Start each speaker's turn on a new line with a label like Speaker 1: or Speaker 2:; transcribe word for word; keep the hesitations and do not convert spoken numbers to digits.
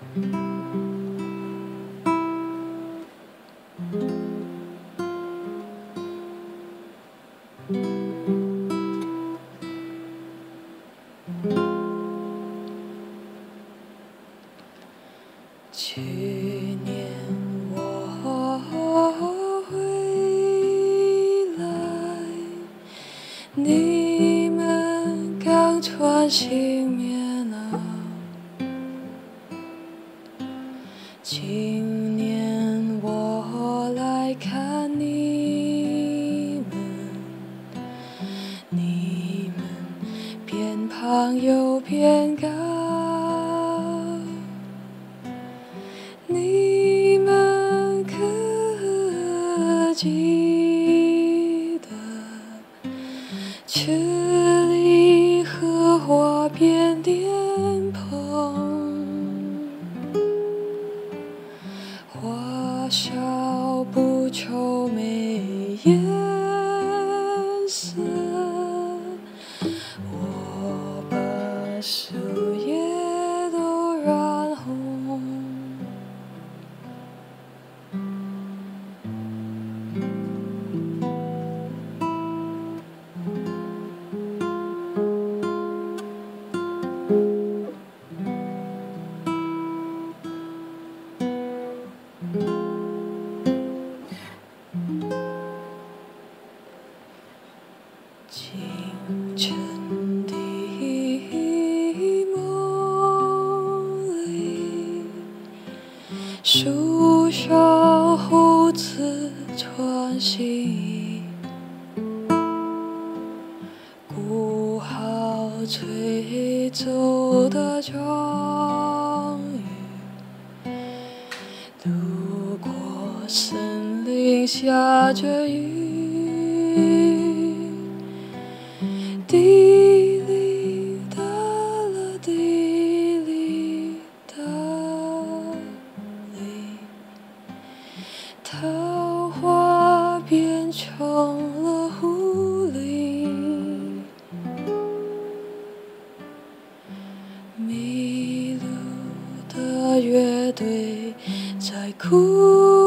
Speaker 1: 去年我回来，你们刚穿新棉袄。今年我来看你们，你们变胖又变高。你们可记得赤离荷花边莲蓬，花笑不愁没颜色，我把树叶都染红。清晨的梦里，树上猴子穿新衣，鼓号吹走的章鱼，路过森林下着雨。滴哩哒啦，滴哩哒哩，桃花变成了狐狸，迷路的乐队在哭。